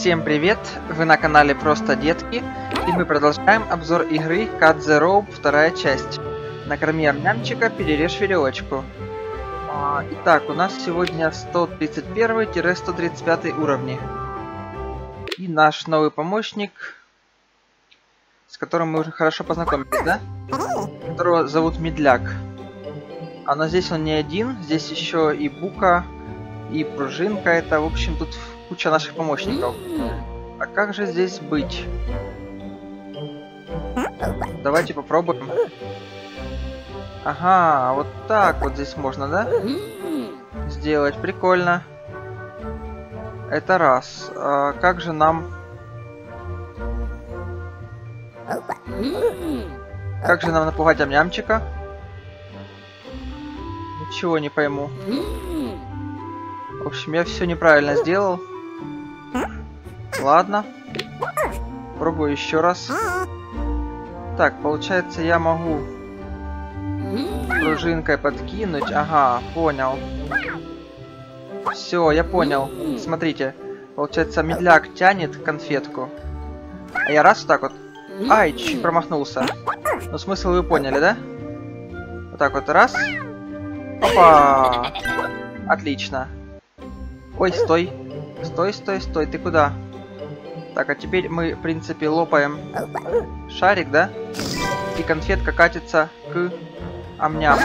Всем привет! Вы на канале Просто Детки, и мы продолжаем обзор игры Cut the Rope, вторая часть. Накорми нямчика, перережь веревочку. Итак, у нас сегодня 131-135 уровни. И наш новый помощник, с которым мы уже хорошо познакомились, да? Которого зовут Медляк. Но здесь он не один, здесь еще и Бука, и Пружинка. Это, в общем, тут куча наших помощников. А как же здесь быть? Давайте попробуем. Ага, вот так вот здесь можно, да? Сделать. Прикольно. Это раз. А как же нам... Как же нам напугать амнямчика? Ничего не пойму. В общем, я все неправильно сделал. Ладно. Пробую еще раз. Так, получается, я могу пружинкой подкинуть. Ага, понял. Все, я понял. Смотрите. Получается, Медляк тянет конфетку. А я раз вот так вот. Ай, чуть-чуть промахнулся. Ну, смысл вы поняли, да? Вот так вот, раз. Опа! Отлично. Ой, стой. Стой, стой, стой. Ты куда? Так, а теперь мы, в принципе, лопаем шарик, да? И конфетка катится к амням.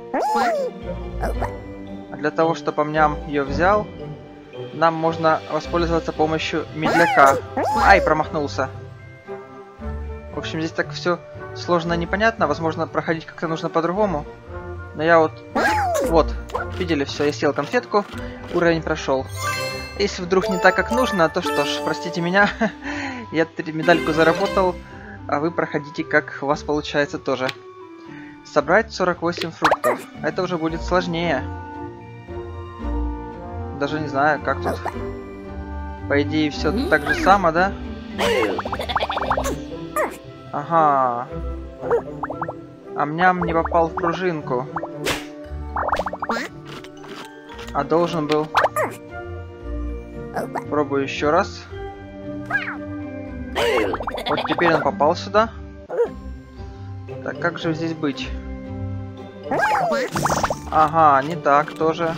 А для того, чтобы амням ее взял, нам можно воспользоваться помощью Медляка. Ай, промахнулся. В общем, здесь так все сложно и непонятно. Возможно, проходить как-то нужно по-другому. Но я вот... Вот, видели, все, я съел конфетку, уровень прошел. Если вдруг не так, как нужно, то что ж, простите меня, я медальку заработал, а вы проходите, как у вас получается тоже. Собрать 48 фруктов. Это уже будет сложнее. Даже не знаю, как тут. По идее, все так же само, да? Ага. Амням не попал в пружинку. А должен был. Пробую еще раз. Вот теперь он попал сюда. Так, как же здесь быть? Ага, не так тоже.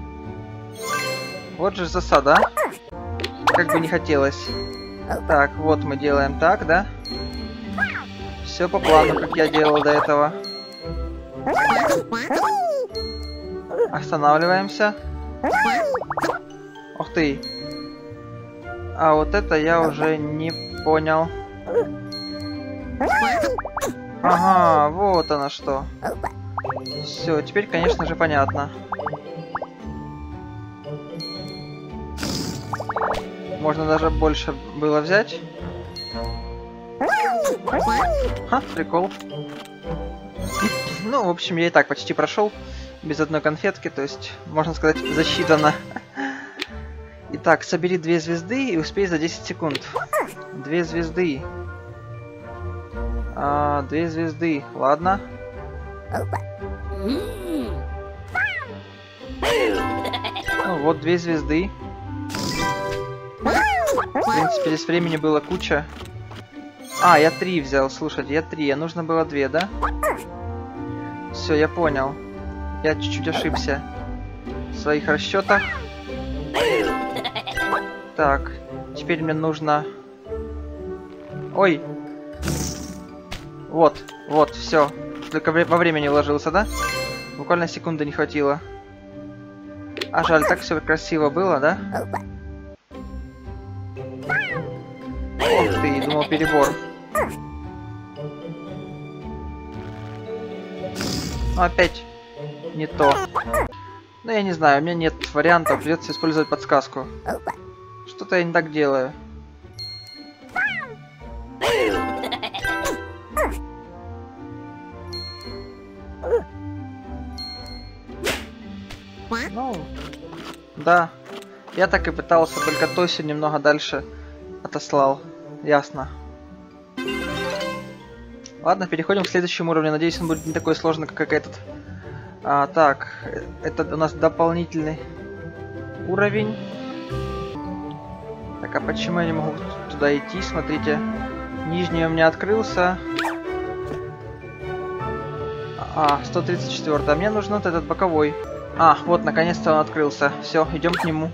Вот же засада. Как бы не хотелось. Так, вот мы делаем так, да? Все по плану, как я делал до этого. Останавливаемся. Ух ты. А вот это я уже не понял. Ага, вот оно что. Все, теперь, конечно же, понятно. Можно даже больше было взять. Ха, прикол. Ну, в общем, я и так почти прошел. Без одной конфетки, то есть, можно сказать, засчитано. Итак, собери 2 звезды и успей за 10 секунд. 2 звезды. 2 звезды, ладно. Ну, вот 2 звезды. В принципе, здесь времени было куча. Я 3 взял, слушайте, я 3, а нужно было 2, да? Все, я понял. Я чуть-чуть ошибся в своих расчетах. Так, теперь мне нужно... Ой! Вот, вот, все. Только во времени уложился, да? Буквально секунды не хватило. А жаль, так все красиво было, да? Ох ты, думал перебор. Ну, опять не то. Ну, я не знаю, у меня нет вариантов, придется использовать подсказку. Что-то я не так делаю. Ну, да. Я так и пытался, только Тосю немного дальше отослал. Ясно. Ладно, переходим к следующему уровню. Надеюсь, он будет не такой сложный, как этот. Так, это у нас дополнительный уровень. Так, а почему я не могу туда идти? Смотрите. Нижний у меня открылся. 134. А мне нужен вот этот боковой. Вот, наконец-то он открылся. Все, идем к нему.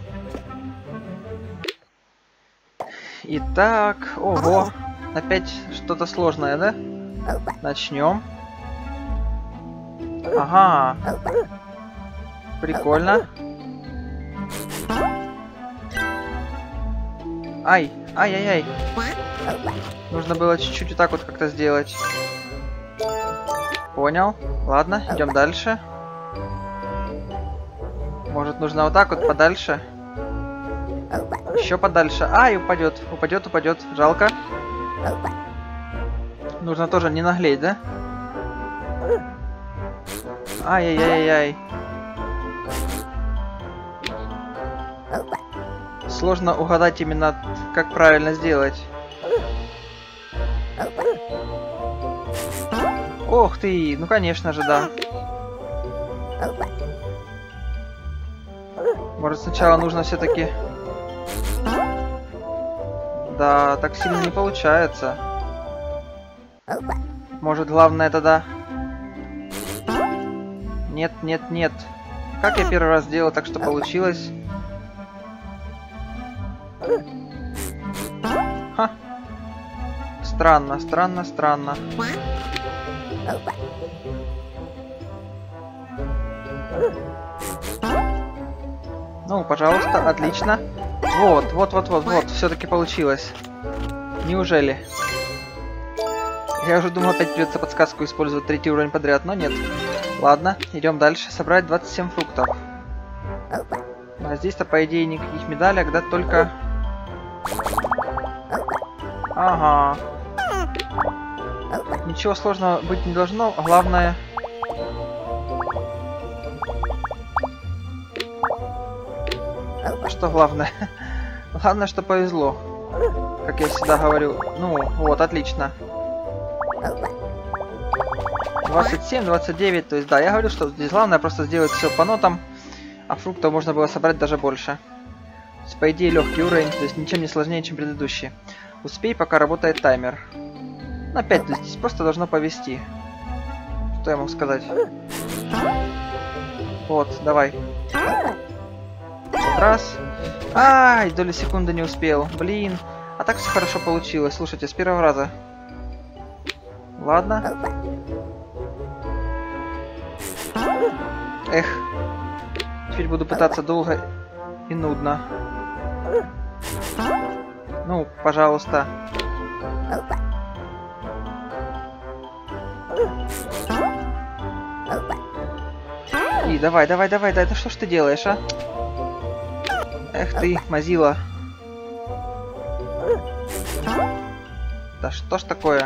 Итак, ого. Опять что-то сложное, да? Начнем. Ага. Прикольно. Ай-яй-яй. Нужно было чуть-чуть вот так вот как-то сделать. Понял. Ладно, идем дальше. Может, нужно вот так вот подальше? Еще подальше. Ай, упадет. Упадет. Жалко. Нужно тоже не наглеть, да? Ай-яй-яй-яй. Сложно угадать именно, как правильно сделать. Ох ты, ну конечно же, да. Может, сначала нужно все-таки... Да, так сильно не получается. Может, главное тогда... Нет. Как я первый раз сделал так, что получилось? Ха. Странно. Ну, пожалуйста, отлично. Вот, все-таки получилось. Неужели? Я уже думал, опять придется подсказку использовать 3-й уровень подряд, но нет. Ладно, идем дальше. Собрать 27 фруктов. А здесь-то, по идее, никаких медалей, да только... Ага. Ничего сложного быть не должно, главное... Что главное? Главное, что повезло. Как я всегда говорю. Ну, вот, отлично. 27, 29, то есть, да, я говорю, что здесь главное просто сделать все по нотам, а фруктов можно было собрать даже больше. То есть, по идее, легкий уровень, то есть ничем не сложнее, чем предыдущий. Успей, пока работает таймер. Ну, опять, то есть, здесь просто должно повезти. Что я могу сказать? Вот, давай. Раз. Ай, доли секунды не успел. Блин. А так все хорошо получилось. Слушайте, с первого раза. Ладно. Эх. Теперь буду пытаться долго и нудно. Ну, пожалуйста. И давай, да это что ж ты делаешь, а? Эх ты, Мазила. Да что ж такое?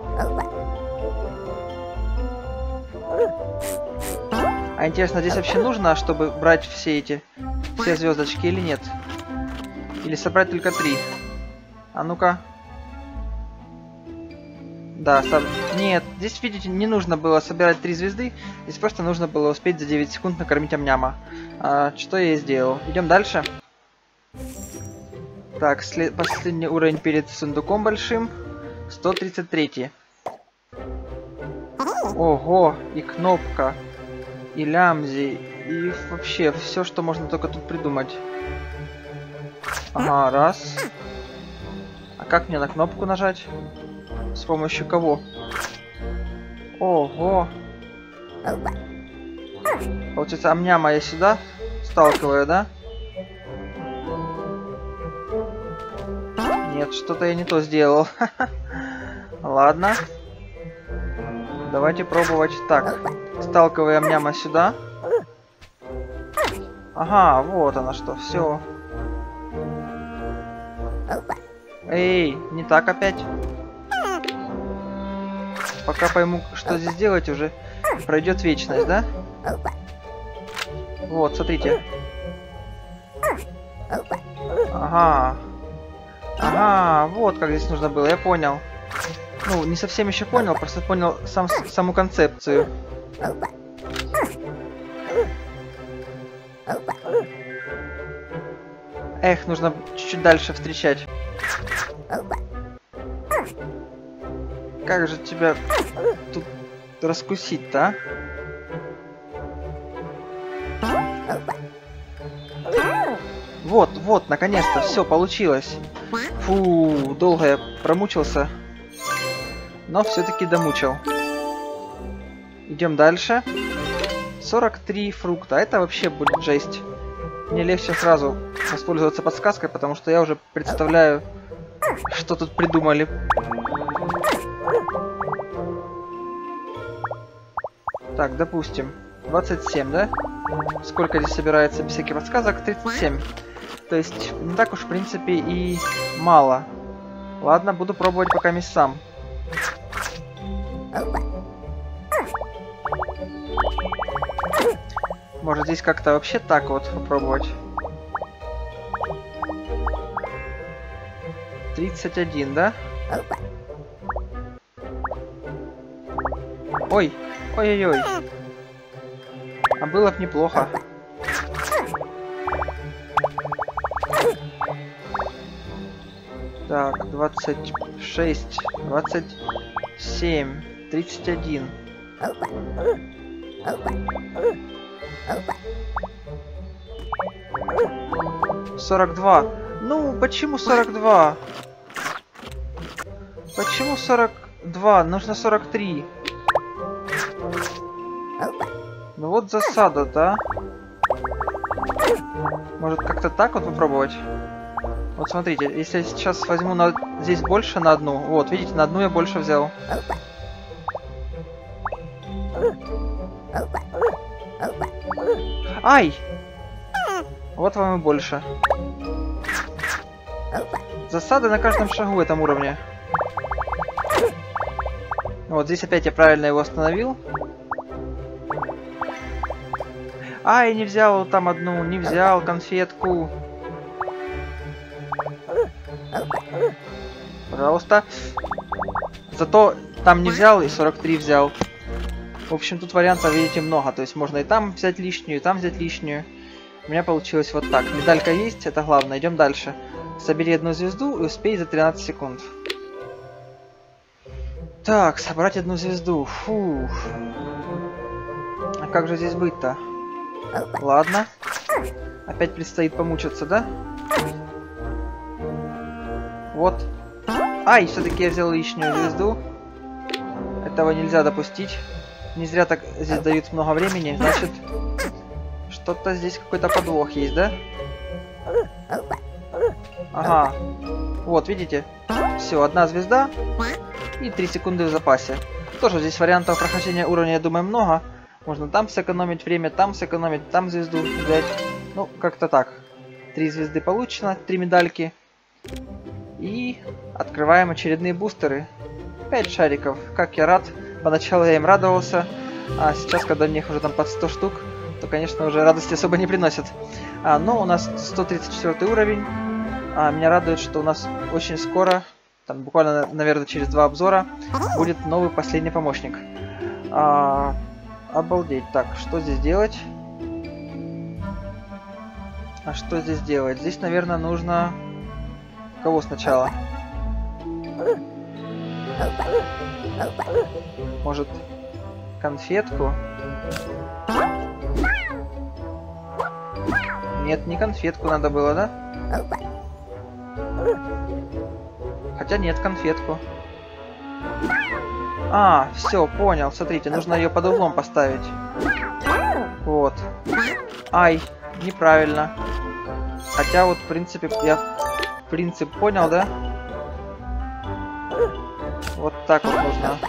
А интересно, здесь вообще нужно, чтобы брать все звездочки или нет? Или собрать только 3? А ну-ка. Да, нет, здесь, видите, не нужно было собирать 3 звезды. Здесь просто нужно было успеть за 9 секунд накормить амняма. Что я и сделал. Идем дальше. Так, последний уровень перед сундуком большим. 133. Ого, и кнопка, и лямзи, и вообще все, что можно только тут придумать. Ага, раз. А как мне на кнопку нажать? С помощью кого? Ого. Получается, амняма я сюда сталкиваю, да? Нет, что-то я не то сделал. Ладно. Давайте пробовать. Так, сталкиваем амняма сюда. Ага, вот она что, все. Эй, не так опять. Пока пойму, что здесь делать, уже пройдет вечность, да? Вот, смотрите. Ага. Ага, вот как здесь нужно было, я понял. Ну, не совсем еще понял, просто понял саму концепцию. Эх, нужно чуть-чуть дальше встречать. Как же тебя тут раскусить-то, а? Вот, вот, наконец-то, все получилось. Фу, долго я промучился. Но все-таки домучил. Идем дальше. 43 фрукта. Это вообще будет жесть. Мне легче сразу воспользоваться подсказкой, потому что я уже представляю, что тут придумали. Так, допустим, 27, да? Сколько здесь собирается без всяких подсказок? 37. То есть, не так уж, в принципе, и мало. Ладно, буду пробовать пока сам. Может, здесь как-то вообще так вот попробовать? 31, да? Ой! Ой-ой-ой! А было бы неплохо. Так, 26, 27, 31. 42. Ну, почему 42? Почему 42? Нужно 43. Ну вот засада, да? Может как-то так вот попробовать? Вот смотрите, если я сейчас возьму здесь больше на одну. Вот, видите, на одну я больше взял. Ай! Вот вам и больше. Засада на каждом шагу в этом уровне. Вот здесь опять я правильно его остановил. Ай, не взял там одну, не взял конфетку. Пожалуйста. Зато там не взял и 43 взял. В общем, тут вариантов, видите, много. То есть можно и там взять лишнюю, и там взять лишнюю. У меня получилось вот так. Медалька есть, это главное. Идем дальше. Собери одну звезду и успей за 13 секунд. Так, собрать одну звезду. Фух. А как же здесь быть-то? Ладно. Опять предстоит помучиться, да? Вот. Ай, все-таки я взял лишнюю звезду. Этого нельзя допустить. Не зря так здесь дают много времени. Значит, что-то здесь какой-то подвох есть, да? Ага. Вот, видите? Все, одна звезда и 3 секунды в запасе. Тоже здесь вариантов прохождения уровня, я думаю, много. Можно там сэкономить время, там сэкономить, там звезду взять. Ну, как-то так. 3 звезды получено, 3 медальки. И открываем очередные бустеры. 5 шариков. Как я рад. Поначалу я им радовался. А сейчас, когда у них уже там под 100 штук, то, конечно, уже радости особо не приносят. Но у нас 134 уровень. Меня радует, что у нас очень скоро, там буквально, наверное, через 2 обзора, будет новый последний помощник. Обалдеть. Так, что здесь делать? А что здесь делать? Здесь, наверное, нужно... Кого сначала? Может, конфетку? Нет, не конфетку надо было, да? Хотя нет, конфетку. Все, понял. Смотрите, нужно ее под углом поставить. Вот. Ай, неправильно. Хотя вот, в принципе, я принцип понял, да? Вот так вот нужно.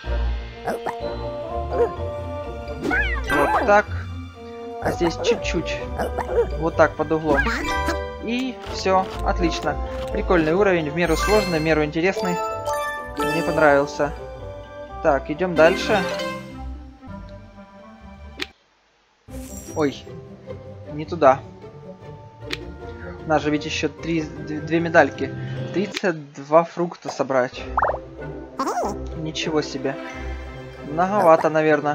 Вот так. А здесь чуть-чуть. Вот так под углом. И все, отлично. Прикольный уровень, в меру сложный, в меру интересный. Мне понравился. Так, идем дальше. Ой, не туда. У нас же ведь еще 2 медальки. 32 фрукта собрать. Ничего себе. Многовато, наверное.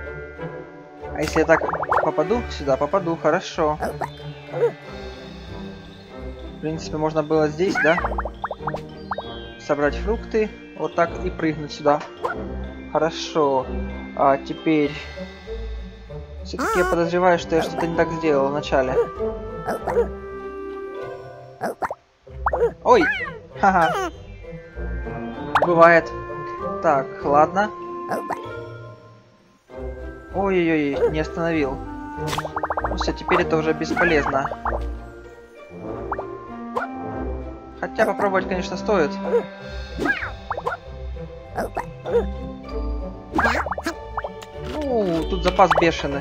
А если я так попаду сюда? Попаду, хорошо. В принципе, можно было здесь, да? Собрать фрукты. Вот так и прыгнуть сюда. Хорошо. А теперь... Все-таки я подозреваю, что я что-то не так сделал вначале. Ой! Ха-ха. Бывает. Так, ладно. Ой-ой-ой, не остановил. Все, теперь это уже бесполезно. Хотя попробовать, конечно, стоит. Ну, тут запас бешеный.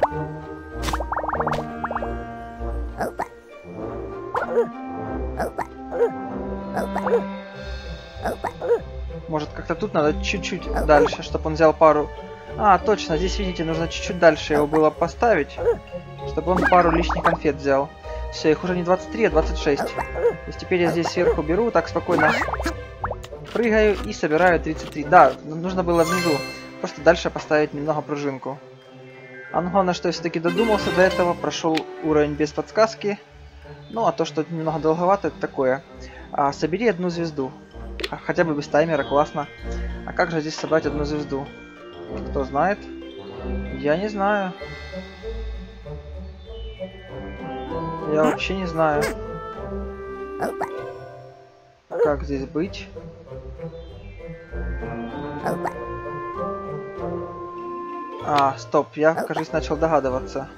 Может, как-то тут надо чуть-чуть дальше, чтобы он взял пару... А, точно, здесь, видите, нужно чуть-чуть дальше его было поставить, чтобы он пару лишних конфет взял. Все, их уже не 23, а 26. То есть теперь я здесь сверху беру, так спокойно прыгаю и собираю 33. Да, нужно было внизу просто дальше поставить немного пружинку. А ну главное, что я все-таки додумался до этого, прошел уровень без подсказки. Ну, а то, что немного долговато, это такое. Собери одну звезду. Хотя бы без таймера, классно. А как же здесь собрать одну звезду? Кто знает? Я не знаю. Я вообще не знаю. Как здесь быть? Стоп, я, кажется, начал догадываться.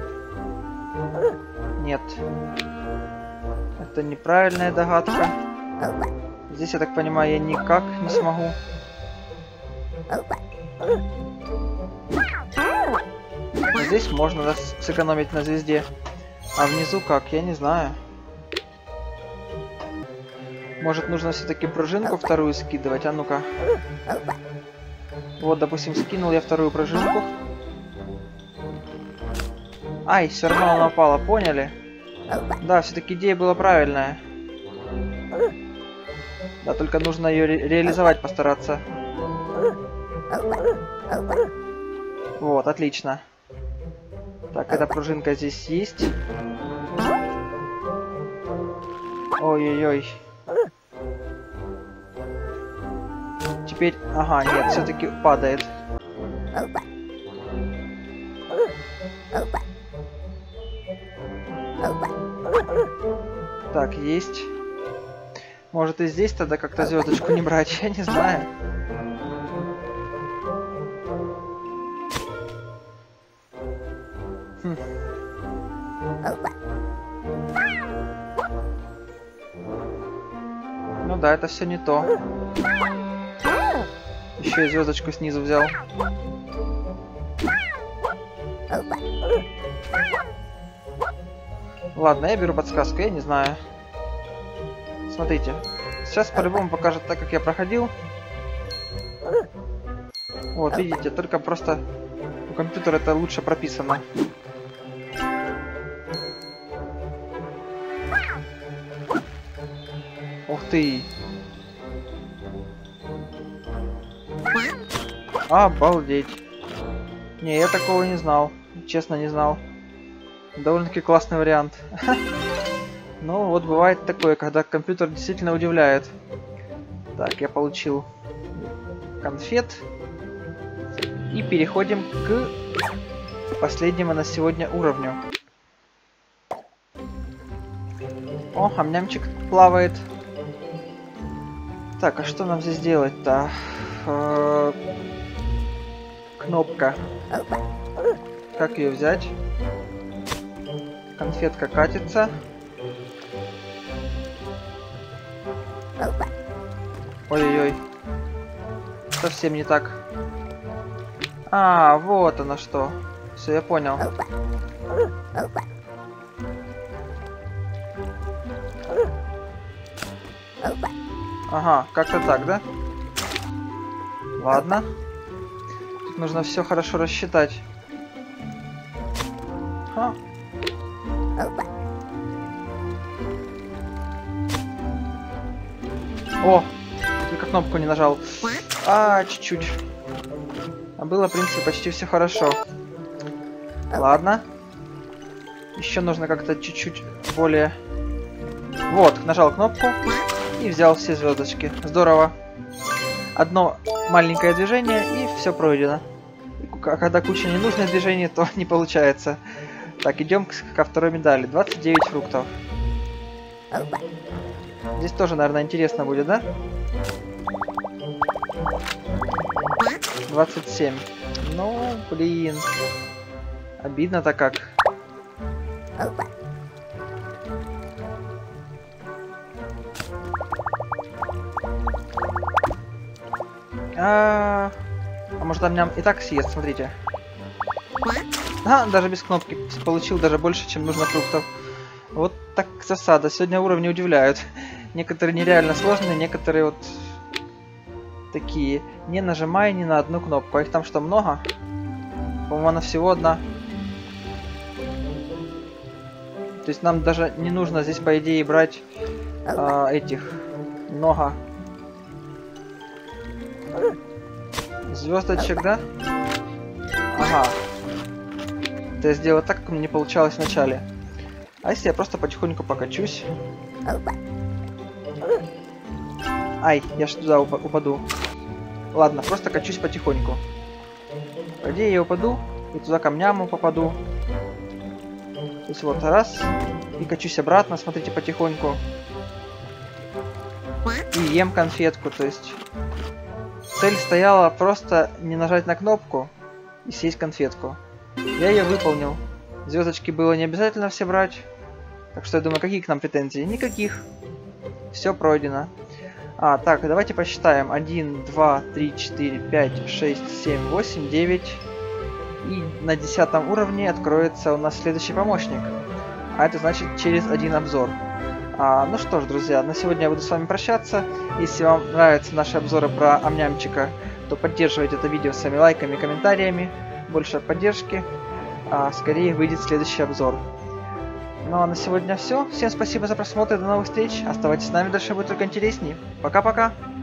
Нет. Это неправильная догадка. Здесь, я так понимаю, я никак не смогу. Здесь можно сэкономить на звезде. А внизу как? Я не знаю. Может, нужно все-таки пружинку вторую скидывать? А ну-ка. Вот, допустим, скинул я вторую пружинку. Ай, все равно она упала, поняли? Да, все-таки идея была правильная. Да, только нужно ее реализовать, постараться. Вот, отлично. Так, эта пружинка здесь есть. Ой-ой-ой. Теперь... Ага, нет, все-таки падает. Так, есть. Может и здесь тогда как-то звездочку не брать, я не знаю. Ну да, это все не то. Еще и звездочку снизу взял. Ладно, я беру подсказку, я не знаю. Смотрите. Сейчас по-любому покажет так, как я проходил. Вот, видите, только просто у компьютера это лучше прописано. Ух ты! Обалдеть! Не, я такого не знал. Честно, не знал. Довольно-таки классный вариант. Ну, вот бывает такое, когда компьютер действительно удивляет. Так, я получил конфет. И переходим к последнему на сегодня уровню. О, амнямчик плавает. Так, а что нам здесь делать-то? Кнопка. Как ее взять? Конфетка катится. Ой-ой-ой. Совсем не так. А, вот оно что. Все, я понял. Ага, как-то так, да? Ладно. Тут нужно все хорошо рассчитать. О! Только кнопку не нажал. Чуть-чуть. А было, в принципе, почти все хорошо. Ладно. Еще нужно как-то чуть-чуть более Вот, нажал кнопку и взял все звездочки. Здорово. Одно маленькое движение и все пройдено. А когда куча ненужных движений, то не получается. Так, идем ко второй медали. 29 фруктов. Здесь тоже, наверное, интересно будет, да? 27. Ну, блин. Обидно-то как. А может там ням и так съест, смотрите. Даже без кнопки получил даже больше, чем нужно фруктов. Вот так засада. Сегодня уровни удивляют. Некоторые нереально сложные, некоторые вот такие. Не нажимай ни на одну кнопку. А их там что, много? По-моему, она всего одна. То есть нам даже не нужно здесь, по идее, брать этих много звездочек, да? Ага. Это я сделал так, как мне не получалось в начале. А если я просто потихоньку покачусь? Ай, я ж туда упаду. Ладно, просто качусь потихоньку. По идее я упаду, и туда камням попаду. То есть вот раз, и качусь обратно, смотрите, потихоньку. И ем конфетку, то есть... Цель стояла просто не нажать на кнопку и съесть конфетку. Я ее выполнил. Звездочки было не обязательно все брать. Так что я думаю, какие к нам претензии? Никаких. Все пройдено. Так, давайте посчитаем. 1, 2, 3, 4, 5, 6, 7, 8, 9. И на 10 уровне откроется у нас следующий помощник. А это значит через один обзор. Ну что ж, друзья, на сегодня я буду с вами прощаться. Если вам нравятся наши обзоры про амнямчика, то поддерживайте это видео своими лайками и комментариями. Больше поддержки. Скорее выйдет следующий обзор. Ну а на сегодня все. Всем спасибо за просмотр, до новых встреч. Оставайтесь с нами, дальше будет только интереснее. Пока-пока.